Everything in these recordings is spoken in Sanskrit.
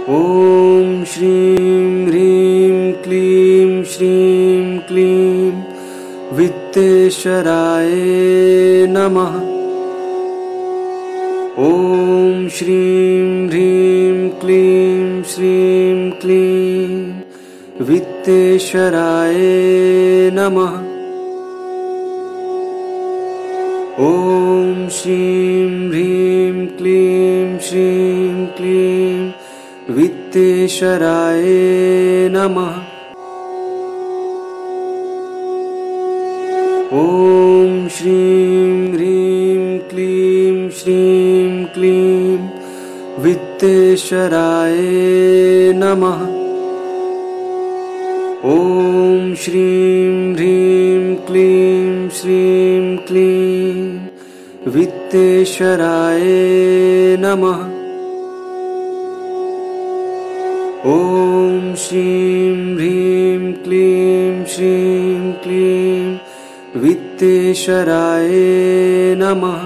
ॐ श्रीं ह्रीं क्लीं श्रीं क्लीं वित्तेश्वराय नमः। ॐ श्रीं ह्रीं क्लीं श्रीं क्लीं वित्तेश्वराय नमः। ॐ श्रीं ह्रीं क्लीं श्रीं क्लीं वित्तेश्वराय नमः। ॐ श्रीं ह्रीं क्लीं श्रीं क्लीं वित्तेश्वराय नमः। ॐ श्रीं ह्रीं क्लीं श्रीं क्लीं वित्तेश्वराय नमः। ॐ श्रीं ह्रीं क्लीं श्रीं क्लीं वित्तेश्वराय नमः।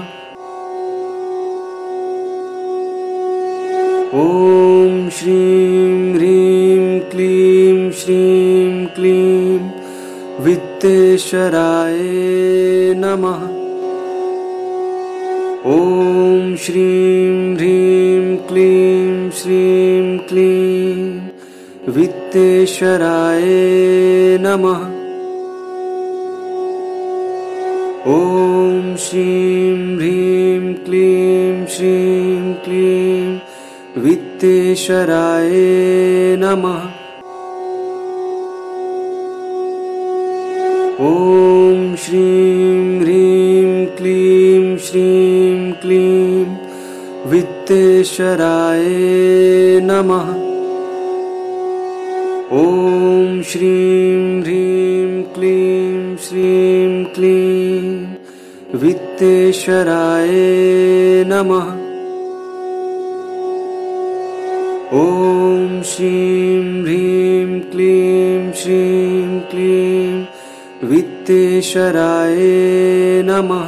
ॐ श्रीं ह्रीं क्लीं श्रीं क्लीं वित्तेश्वराय नमः। ॐ श्रीं ह्रीं क्लीं श्रीं क्लीं वित्तेश्वराय नमः। ॐ श्रीं ह्रीं क्लीं श्रीं क्लीं वित्तेश्वराय नमः। ॐ श्रीं ह्रीं क्लीं श्रीं क्लीं वित्तेश्वराय नमः। ॐ श्रीं ह्रीं क्लीं श्रीं क्लीं वित्तेश्वराय नमः। ॐ श्रीं ह्रीं क्लीं श्रीं क्लीं वित्तेश्वराय नमः।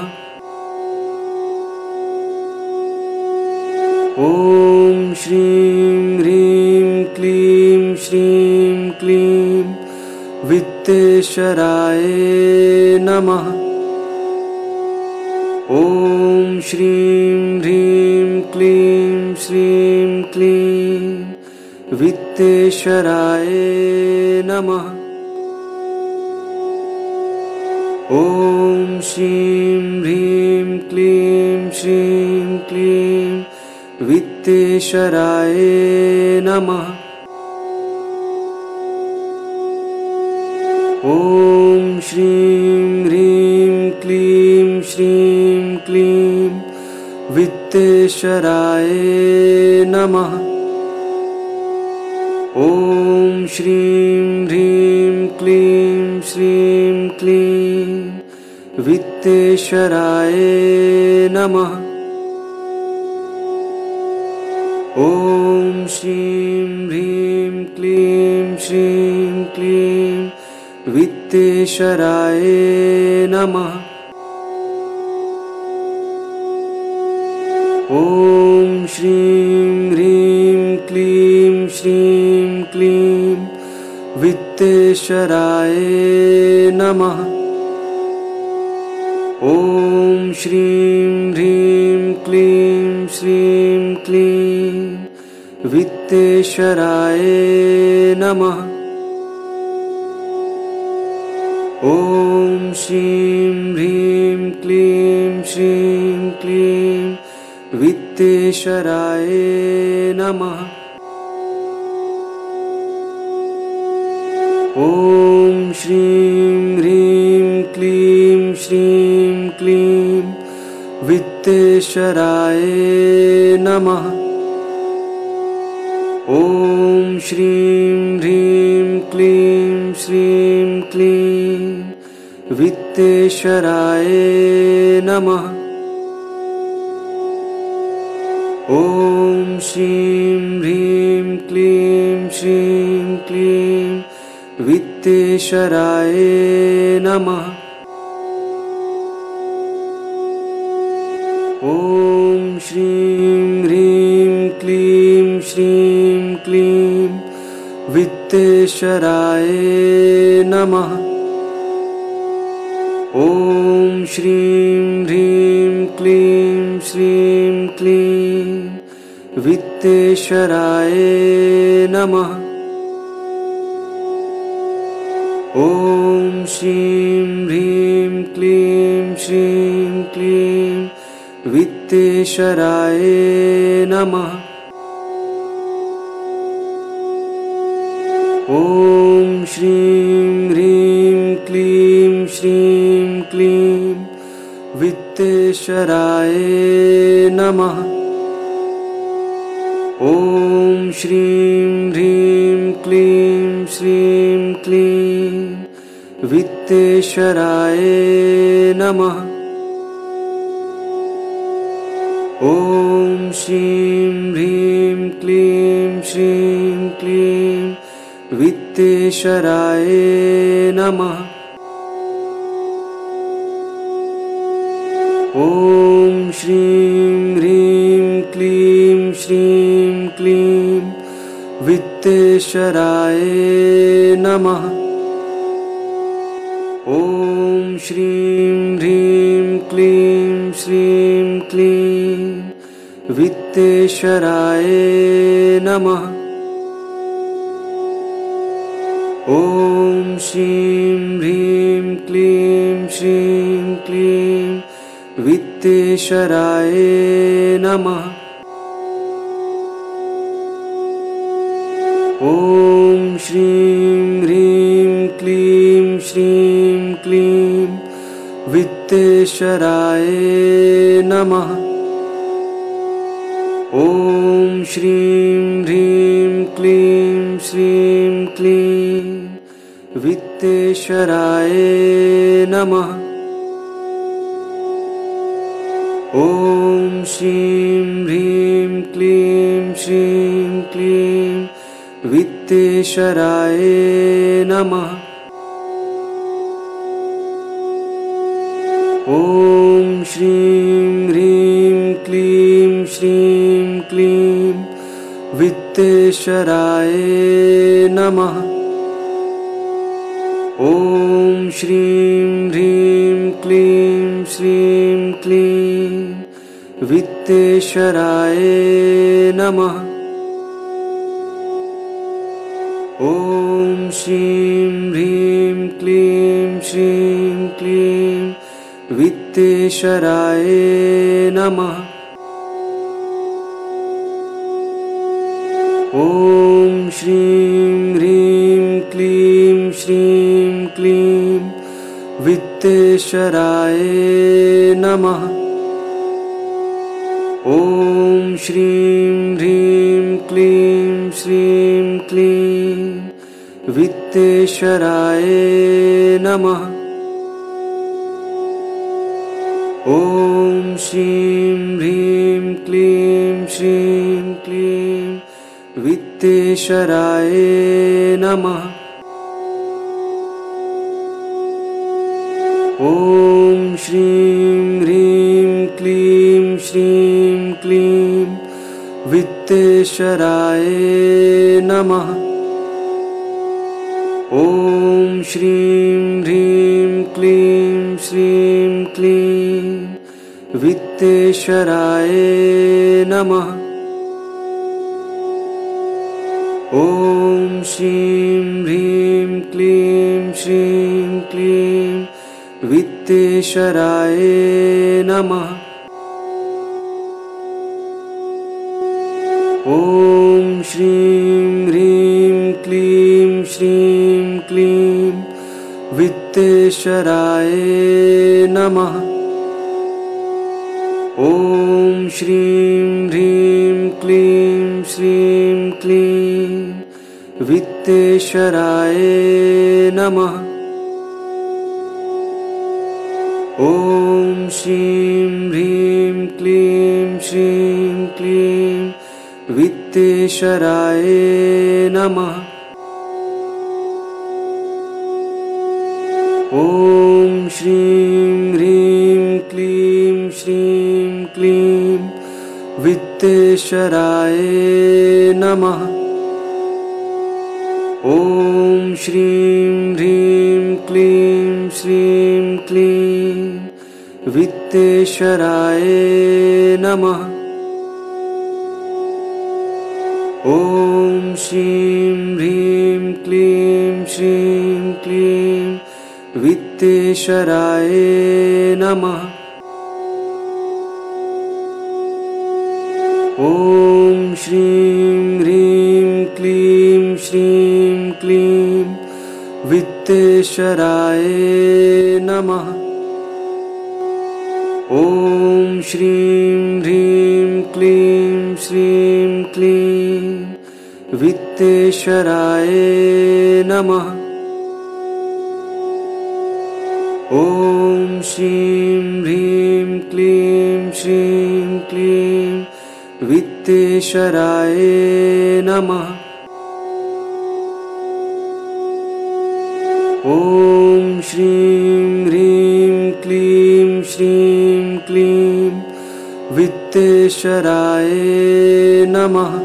ॐ श्रीं ह्रीं क्लीं श्रीं क्लीं वित्तेश्वराय नमः। ॐ श्रीं ह्रीं क्लीं श्रीं क्लीं वित्तेश्वराय नमः। ॐ श्रीं ह्रीं क्लीं श्रीं क्लीं वित्तेश्वराय नमः। ॐ श्रीं ह्रीं क्लीं श्रीं क्लीं वित्तेश्वराय नमः। ॐ श्रीं ह्रीं क्लीं श्रीं क्लीं वित्तेश्वराय नमः। ॐ श्रीं ह्रीं क्लीं श्रीं क्लीं वित्तेश्वराय नमः। ॐ श्रीं ह्रीं क्लीं श्रीं क्लीं वित्तेश्वराय नमः। ॐ श्रीं ह्रीं क्लीं श्रीं क्लीं वित्तेश्वराय नमः। ॐ श्रीं ह्रीं क्लीं श्रीं क्लीं वित्तेश्वराय नमः। ॐ श्रीं ह्रीं क्लीं श्रीं क्लीं वित्तेश्वराय नमः। ॐ श्रीं ह्रीं क्लीं श्रीं क्लीं वित्तेश्वराय नमः। ॐ श्रीं ह्रीं क्लीं श्रीं क्लीं वित्तेश्वराय नमः। ॐ श्रीं ह्रीं क्लीं श्रीं क्लीं वित्तेश्वराय नमः। ॐ श्रीं ह्रीं क्लीं श्रीं क्लीं वित्तेश्वराय नमः। ॐ श्रीं ह्रीं क्लीं श्रीं क्लीं वित्तेश्वराय नमः। ॐ श्रीं ह्रीं क्लीं श्रीं क्लीं वित्तेश्वराय नमः। ॐ श्रीं ह्रीं क्लीं श्रीं क्लीं वित्तेश्वराय नमः। ॐ श्रीं ह्रीं क्लीं श्रीं क्लीं वित्तेश्वराय नमः। ॐ श्रीं ह्रीं क्लीं श्रीं क्लीं वित्तेश्वराय नमः। ॐ श्रीं ह्रीं क्लीं श्रीं क्लीं वित्तेश्वराय नमः। ॐ श्रीं ह्रीं क्लीं श्रीं क्लीं वित्तेश्वराय नमः। ॐ श्रीं ह्रीं क्लीं श्रीं क्लीं वित्तेश्वराय नमः। ॐ श्रीं ह्रीं क्लीं श्रीं क्लीं वित्तेश्वराय नमः। ॐ श्रीं ह्रीं क्लीं श्रीं क्लीं वित्तेश्वराय नमः। ॐ श्रीं ह्रीं क्लीं श्रीं क्लीं वित्तेश्वराय नमः। ॐ श्रीं ह्रीं क्लीं श्रीं क्लीं वित्तेश्वराय नमः। ॐ श्रीं ह्रीं क्लीं श्रीं क्लीं वित्तेश्वराय नमः। ॐ श्रीं ह्रीं क्लीं श्रीं क्लीं वित्तेश्वराय नमः। ॐ श्रीं ह्रीं क्लीं श्रीं क्लीं वित्तेश्वराय नमः। ॐ श्रीं ह्रीं क्लीं श्रीं क्लीं वित्तेश्वराय नमः। ॐ श्रीं ह्रीं क्लीं श्रीं क्लीं वित्तेश्वराय नमः। ॐ श्रीं ह्रीं क्लीं श्रीं क्लीं वित्तेश्वराय नमः। ॐ श्रीं ह्रीं क्लीं श्रीं क्लीं वित्तेश्वराय नमः। ॐ श्रीं ह्रीं क्लीं श्रीं क्लीं वित्तेश्वराय नमः। ॐ श्रीं ह्रीं क्लीं श्रीं क्लीं वित्तेश्वराय नमः। ॐ श्रीं ह्रीं क्लीं श्रीं क्लीं वित्तेश्वराय नमः। ॐ श्रीं ह्रीं क्लीं श्रीं क्लीं वित्तेश्वराय नमः। ॐ श्रीं ह्रीं क्लीं श्रीं क्लीं वित्तेश्वराय नमः। ॐ श्रीं ह्रीं क्लीं श्रीं क्लीं वित्तेश्वराय नमः। ॐ श्रीं ह्रीं क्लीं श्रीं क्लीं वित्तेश्वराय नमः। ॐ श्रीं ह्रीं क्लीं श्रीं क्लीं वित्तेश्वराय नमः। ॐ श्रीं ह्रीं क्लीं श्रीं क्लीं वित्तेश्वराय नमः। ॐ श्रीं ह्रीं क्लीं श्रीं क्लीं वित्तेश्वराय नमः।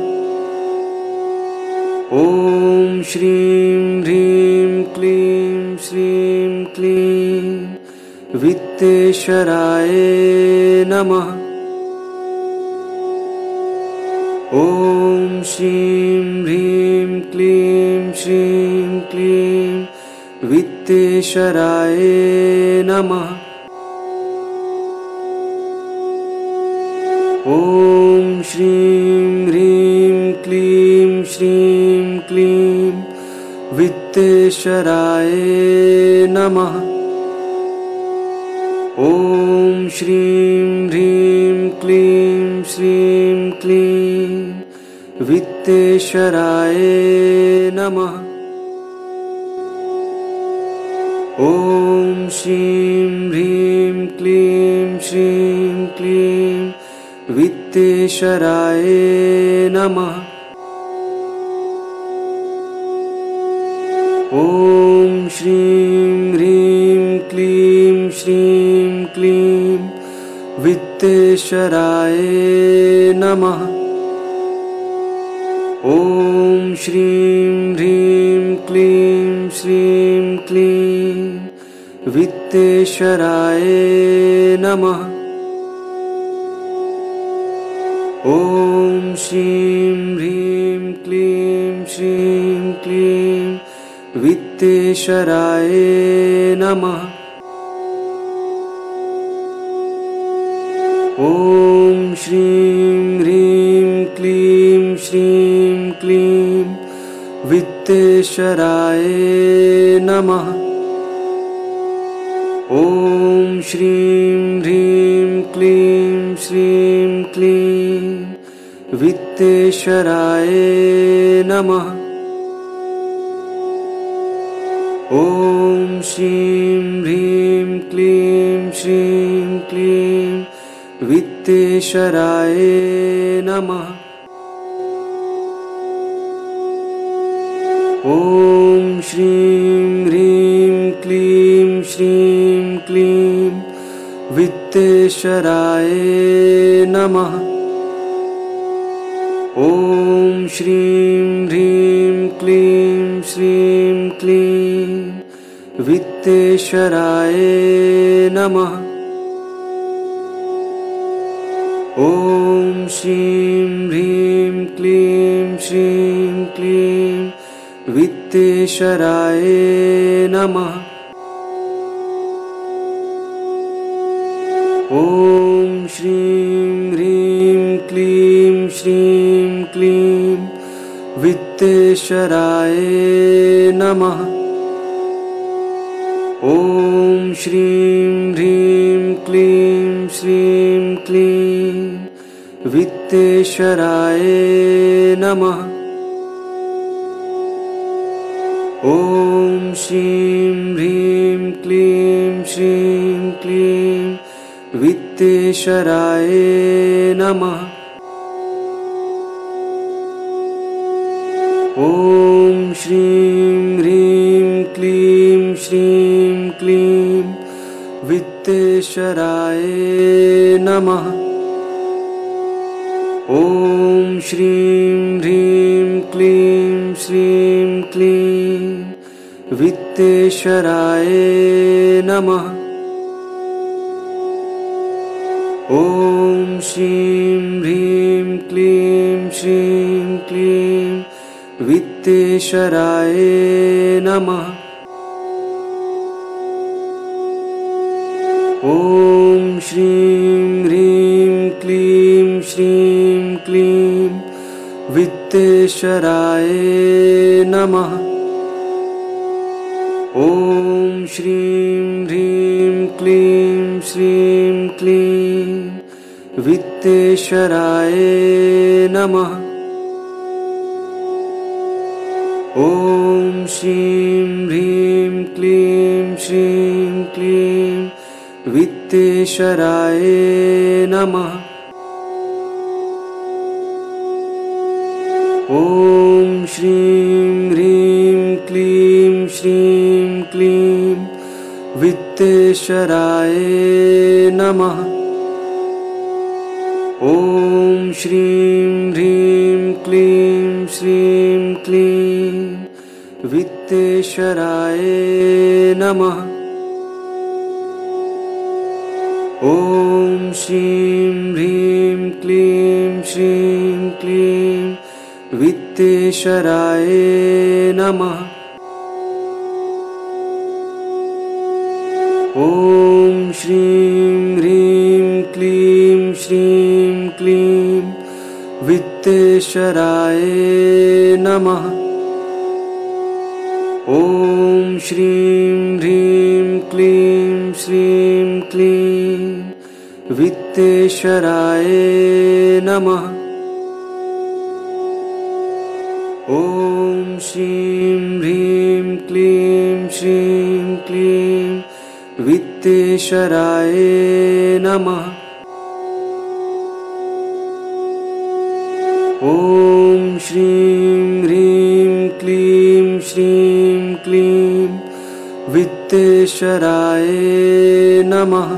ॐ श्रीं ह्रीं क्लीं श्रीं क्लीं वित्तेश्वराय नमः। ॐ श्रीं ह्रीं क्लीं श्रीं क्लीं वित्तेश्वराय नमः। ॐ श्रीं ह्रीं क्लीं श्रीं क्लीं वित्तेश्वराय नमः। ॐ श्रीं ह्रीं क्लीं श्रीं क्लीं वित्तेश्वराय नमः। ॐ श्रीं ह्रीं क्लीं श्रीं क्लीं वित्तेश्वराय नमः। ॐ श्रीं ह्रीं क्लीं श्रीं क्लीं वित्तेश्वराय नमः। ॐ श्रीं ह्रीं क्लीं श्रीं क्लीं वित्तेश्वराय नमः। ॐ श्रीं ह्रीं क्लीं श्रीं क्लीं वित्तेश्वराय नमः। ॐ श्रीं ह्रीं क्लीं श्रीं क्लीं वित्तेश्वराय नमः। ॐ श्रीं ह्रीं क्लीं श्रीं क्लीं वित्तेश्वराय नमः। ॐ श्रीं ह्रीं क्लीं श्रीं क्लीं वित्तेश्वराय नमः। ॐ श्रीं ह्रीं क्लीं श्रीं क्लीं वित्तेश्वराय नमः। ॐ श्रीं ह्रीं क्लीं श्रीं क्लीं वित्तेश्वराय नमः। ॐ श्रीं ह्रीं क्लीं श्रीं क्लीं वित्तेश्वराय नमः। ॐ श्रीं ह्रीं क्लीं श्रीं क्लीं वित्तेश्वराय नमः। ॐ श्रीं ह्रीं क्लीं श्रीं क्लीं वित्तेश्वराय नमः। ॐ श्रीं ह्रीं क्लीं श्रीं क्लीं वित्तेश्वराय नमः। ॐ श्रीं ह्रीं क्लीं श्रीं क्लीं वित्तेश्वराय नमः। ॐ श्रीं ह्रीं क्लीं श्रीं क्लीं वित्तेश्वराय नमः। ॐ श्रीं ह्रीं क्लीं श्रीं क्लीं वित्तेश्वराय नमः। ॐ श्रीं ह्रीं क्लीं श्रीं क्लीं वित्तेश्वराय नमः। ॐ श्रीं ह्रीं क्लीं श्रीं क्लीं वित्तेश्वराय नमः। ॐ श्रीं ह्रीं क्लीं श्रीं क्लीं वित्तेश्वराय नमः। ॐ श्रीं ह्रीं क्लीं श्रीं क्लीं वित्तेश्वराय नमः। ॐ श्रीं ह्रीं क्लीं श्रीं क्लीं वित्तेश्वराय नमः। ॐ श्रीं ह्रीं क्लीं श्रीं क्लीं वित्तेश्वराय नमः। ॐ श्रीं ह्रीं क्लीं श्रीं क्लीं वित्तेश्वराय नमः। ॐ श्रीं ह्रीं क्लीं श्रीं क्लीं वित्तेश्वराय नमः। ॐ श्रीं ह्रीं क्लीं श्रीं क्लीं वित्तेश्वराय नमः। ॐ श्रीं ह्रीं क्लीं श्रीं क्लीं वित्तेश्वराय नमः।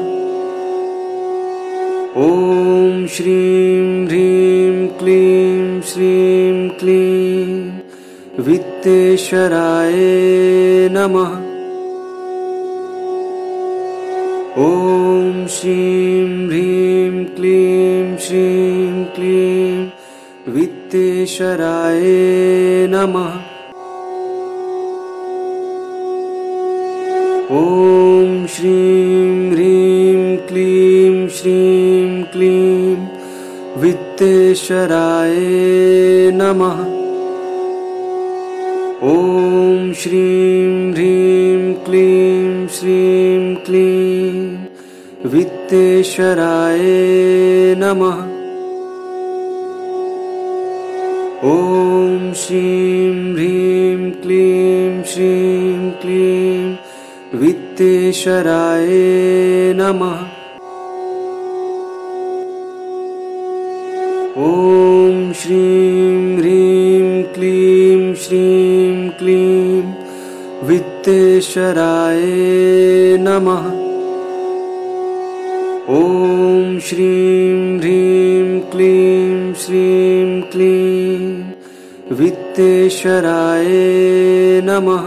ॐ श्रीं ह्रीं क्लीं श्रीं क्लीं वित्तेश्वराय नमः। ॐ श्रीं ह्रीं क्लीं श्रीं क्लीं वित्तेश्वराय नमः। ॐ श्रीं ह्रीं क्लीं श्रीं क्लीं वित्तेश्वराय नमः। ॐ श्रीं ह्रीं क्लीं श्रीं क्लीं वित्तेश्वराय नमः। ॐ श्रीं ह्रीं क्लीं श्रीं क्लीं वित्तेश्वराय नमः। ॐ श्रीं ह्रीं क्लीं श्रीं क्लीं वित्तेश्वराय नमः। ॐ श्रीं ह्रीं क्लीं श्रीं क्लीं वित्तेश्वराय नमः।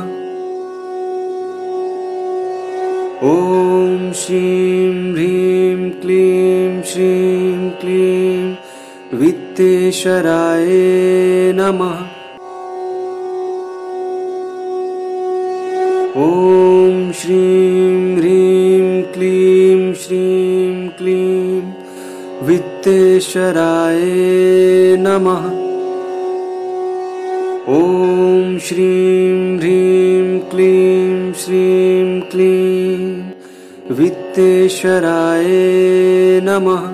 ॐ श्रीं ह्रीं क्लीं श्रीं क्लीं वित्तेश्वराय नमः। ॐ श्रीं ह्रीं क्लीं श्रीं क्लीं वित्तेश्वराय नमः। ॐ श्रीं ह्रीं क्लीं श्रीं क्लीं वित्तेश्वराय नमः।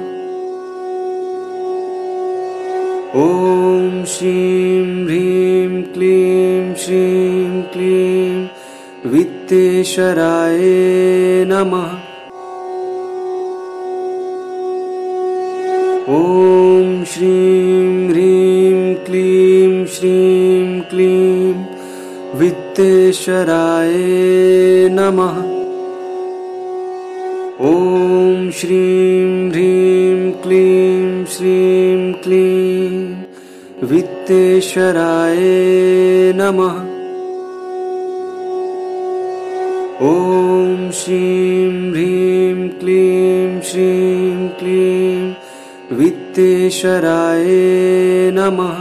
ॐ श्रीं ह्रीं क्लीं श्रीं क्लीं वित्तेश्वराय नमः। ॐ श्रीं ह्रीं क्लीं श्रीं क्लीं वित्तेश्वराय नमः। ॐ श्रीं ह्रीं क्लीं श्रीं क्लीं वित्तेश्वराय नमः। ॐ श्रीं ह्रीं क्लीं श्रीं क्लीं वित्तेश्वराय नमः।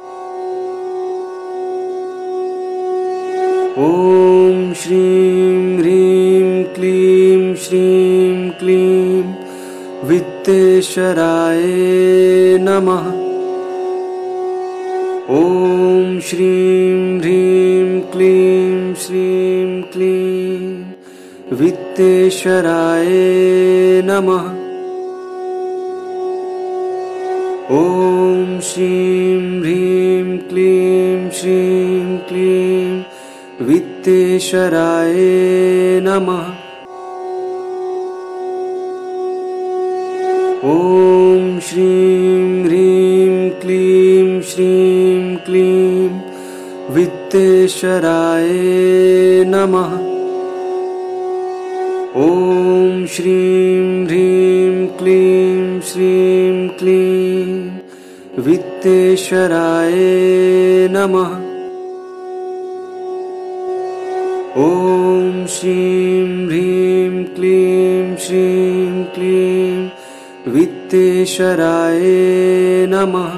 ॐ श्रीं ह्रीं क्लीं श्रीं क्लीं वित्तेश्वराय नमः। ॐ श्रीं ह्रीं क्लीं श्रीं क्लीं वित्तेश्वराय नमः। ॐ श्रीं ह्रीं क्लीं श्रीं क्लीं वित्तेश्वराय नमः। ॐ श्रीं ह्रीं क्लीं श्रीं क्लीं वित्तेश्वराय नमः। ॐ श्रीं ह्रीं क्लीं श्रीं क्लीं वित्तेश्वराय नमः। ॐ श्रीं ह्रीं क्लीं श्रीं क्लीं वित्तेश्वराय नमः।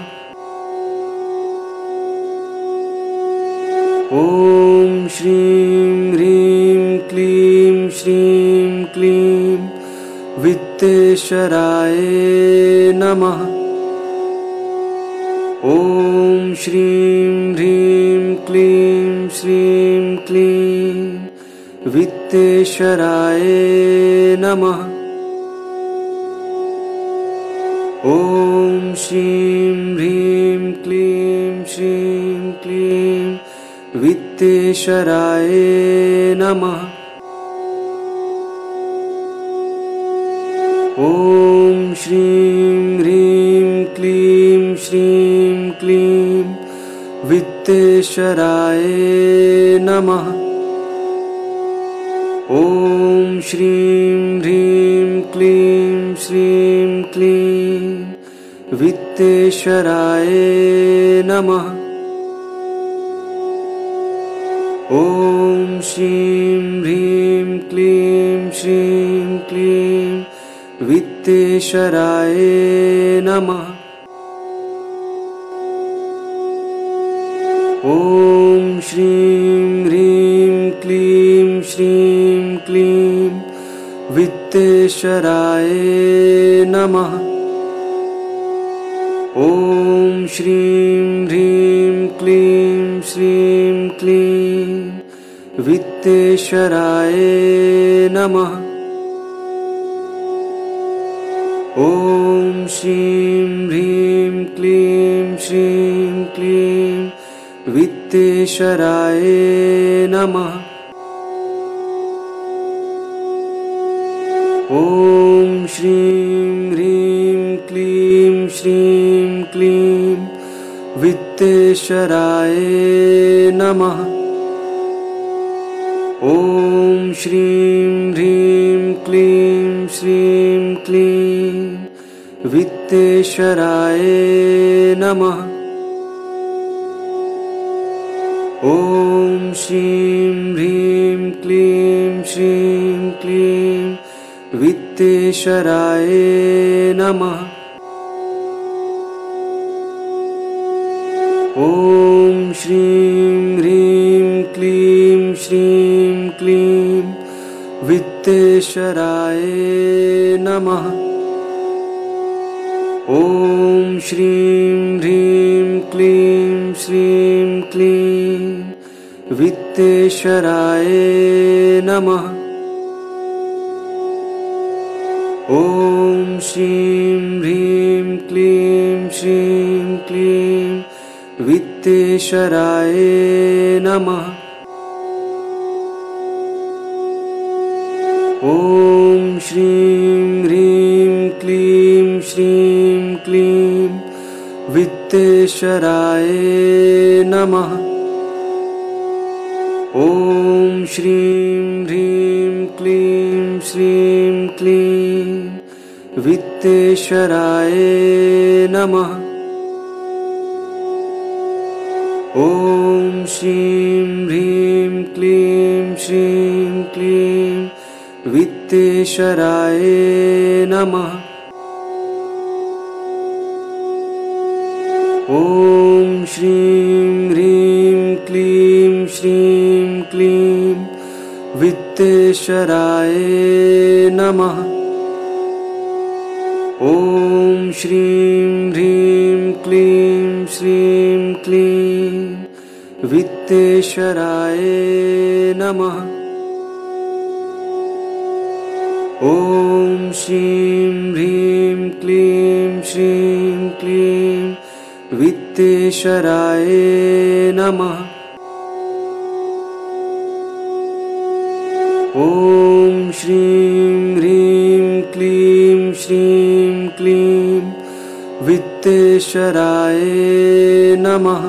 ॐ श्रीं ह्रीं क्लीं श्रीं क्लीं वित्तेश्वराय नमः। ॐ श्रीं ह्रीं क्लीं श्रीं क्लीं वित्तेश्वराय नमः। ॐ श्रीं ह्रीं क्लीं श्रीं क्लीं वित्तेश्वराय नमः। ॐ श्रीं ह्रीं क्लीं श्रीं क्लीं वित्तेश्वराय नमः। ॐ श्रीं ह्रीं क्लीं श्रीं क्लीं वित्तेश्वराय नमः। ॐ श्रीं ह्रीं क्लीं श्रीं क्लीं वित्तेश्वराय नमः। ॐ श्रीं ह्रीं क्लीं श्रीं क्लीं वित्तेश्वराय नमः। ॐ श्रीं ह्रीं क्लीं श्रीं क्लीं वित्तेश्वराय नमः। ॐ श्रीं ह्रीं क्लीं श्रीं क्लीं वित्तेश्वराय नमः। ॐ श्रीं ह्रीं क्लीं श्रीं क्लीं वित्तेश्वराय नमः। ॐ श्रीं ह्रीं क्लीं श्रीं क्लीं वित्तेश्वराय नमः। ॐ श्रीं ह्रीं क्लीं श्रीं क्लीं वित्तेश्वराय नमः। ॐ श्रीं ह्रीं क्लीं श्रीं क्लीं वित्तेश्वराय नमः। ॐ श्रीं ह्रीं क्लीं श्रीं क्लीं वित्तेश्वराय नमः। ॐ श्रीं ह्रीं क्लीं श्रीं क्लीं वित्तेश्वराय नमः। ॐ श्रीं ह्रीं क्लीं श्रीं क्लीं वित्तेश्वराय नमः। ॐ श्रीं ह्रीं क्लीं श्रीं क्लीं वित्तेश्वराय नमः। ॐ श्रीं ह्रीं क्लीं श्रीं क्लीं वित्तेश्वराय नमः। ॐ श्रीं ह्रीं क्लीं श्रीं क्लीं वित्तेश्वराय नमः। ॐ श्रीं ह्रीं क्लीं श्रीं क्लीं वित्तेश्वराय नमः। ॐ श्रीं ह्रीं क्लीं श्रीं क्लीं वित्तेश्वराय नमः। ॐ श्रीं ह्रीं क्लीं श्रीं क्लीं वित्तेश्वराय नमः।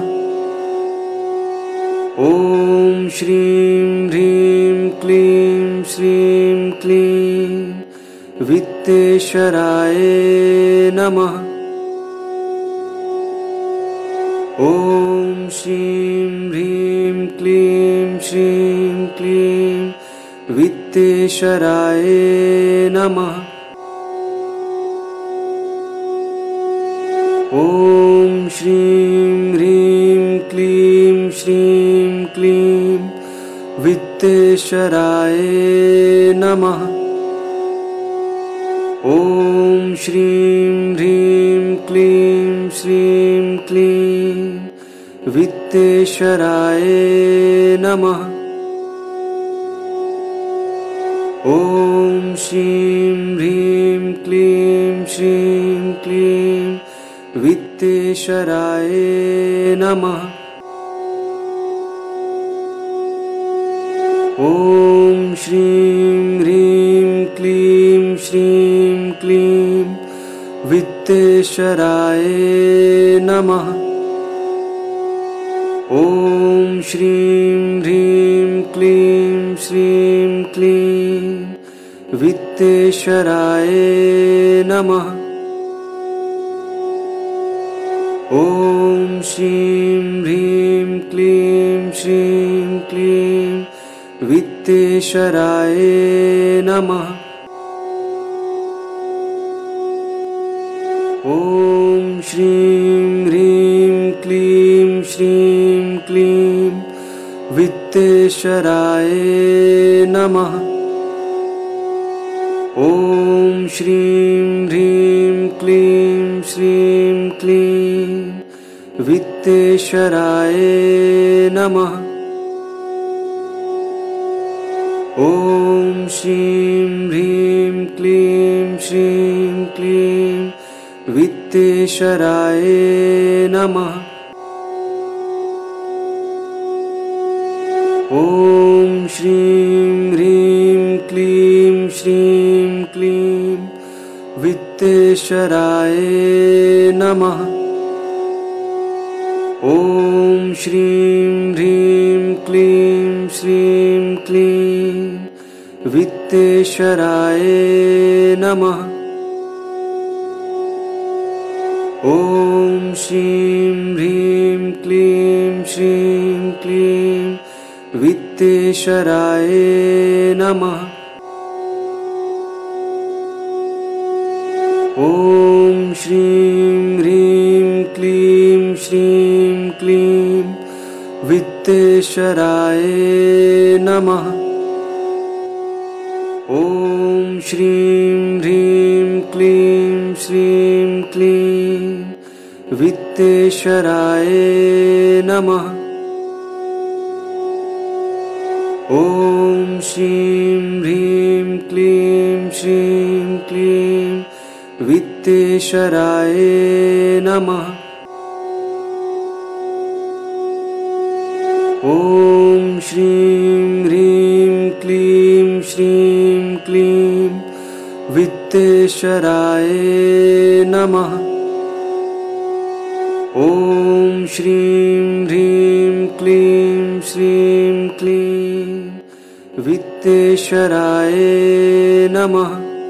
ॐ श्रीं ह्रीं क्लीं श्रीं क्लीं वित्तेश्वराय नमः। ॐ श्रीं ह्रीं क्लीं श्रीं क्लीं वित्तेश्वराय नमः। ॐ श्रीं ह्रीं क्लीं श्रीं क्लीं वित्तेश्वराय नमः। ॐ श्रीं ह्रीं क्लीं श्रीं क्लीं वित्तेश्वराय नमः। ॐ श्रीं ह्रीं क्लीं श्रीं क्लीं वित्तेश्वराय नमः। ॐ श्रीं ह्रीं क्लीं श्रीं क्लीं वित्तेश्वराय नमः। ॐ श्रीं ह्रीं क्लीं श्रीं क्लीं वित्तेश्वराय नमः। ॐ श्रीं ह्रीं क्लीं श्रीं क्लीं वित्तेश्वराय नमः। ॐ श्रीं ह्रीं क्लीं श्रीं क्लीं वित्तेश्वराय नमः। ॐ श्रीं ह्रीं क्लीं श्रीं क्लीं वित्तेश्वराय नमः। ॐ श्रीं ह्रीं क्लीं श्रीं क्लीं वित्तेश्वराय नमः। ॐ श्रीं ह्रीं क्लीं श्रीं क्लीं वित्तेश्वराय नमः। ॐ श्रीं ह्रीं क्लीं श्रीं क्लीं वित्तेश्वराय नमः। ॐ श्रीं ह्रीं क्लीं श्रीं क्लीं वित्तेश्वराय नमः। ॐ श्रीं ह्रीं क्लीं श्रीं क्लीं वित्तेश्वराय नमः। ॐ श्रीं ह्रीं क्लीं श्रीं क्लीं वित्तेश्वराय नमः। ॐ श्रीं ह्रीं क्लीं श्रीं क्लीं वित्तेश्वराय नमः। ॐ श्रीं ह्रीं क्लीं श्रीं क्लीं वित्तेश्वराय नमः। ॐ श्रीं ह्रीं क्लीं श्रीं क्लीं वित्तेश्वराय नमः।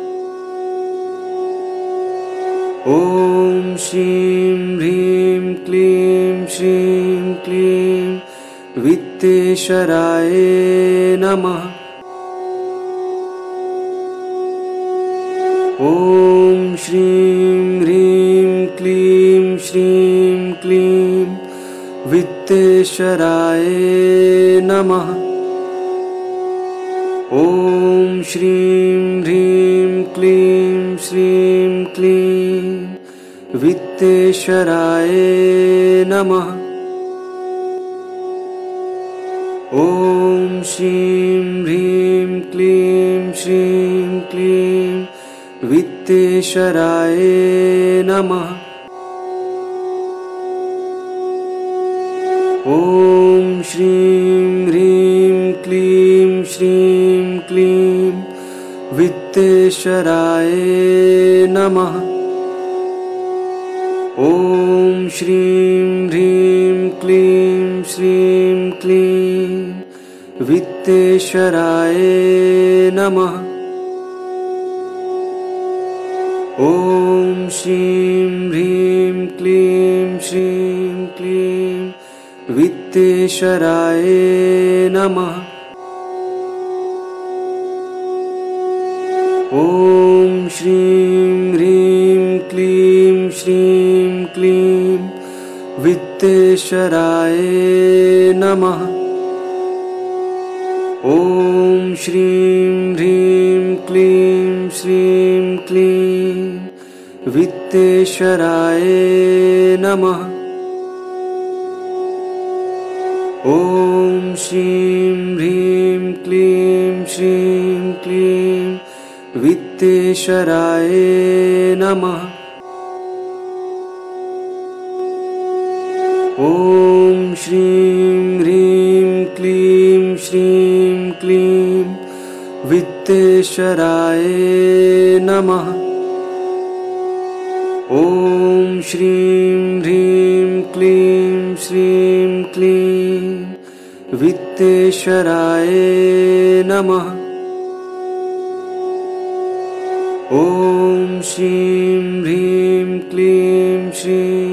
ॐ श्रीं ह्रीं क्लीं श्रीं क्लीं वित्तेश्वराय नमः। ॐ श्रीं ह्रीं क्लीं श्रीं क्लीं वित्तेश्वराय नमः। ॐ श्रीं ह्रीं क्लीं श्रीं क्लीं वित्तेश्वराय नमः। ॐ श्रीं ह्रीं क्लीं श्रीं क्लीं वित्तेश्वराय नमः। ॐ श्रीं ह्रीं क्लीं श्रीं क्लीं वित्तेश्वराय नमः। ॐ श्रीं ह्रीं क्लीं श्रीं क्लीं वित्तेश्वराय नमः। ॐ श्रीं ह्रीं क्लीं श्रीं क्लीं वित्तेश्वराय नमः। ॐ श्रीं ह्रीं क्लीं श्रीं क्लीं वित्तेश्वराय नमः। ॐ श्रीं ह्रीं क्लीं श्रीं क्लीं वित्तेश्वराय नमः। ॐ श्रीं ह्रीं क्लीं श्रीं क्लीं वित्तेश्वराय नमः। ॐ श्रीं ह्रीं क्लीं श्रीं क्लीं वित्तेश्वराय नमः। ॐ श्रीं ह्रीं क्लीं श्रीं क्लीं वित्तेश्वराय नमः। ॐ श्रीं ह्रीं क्लीं श्रीं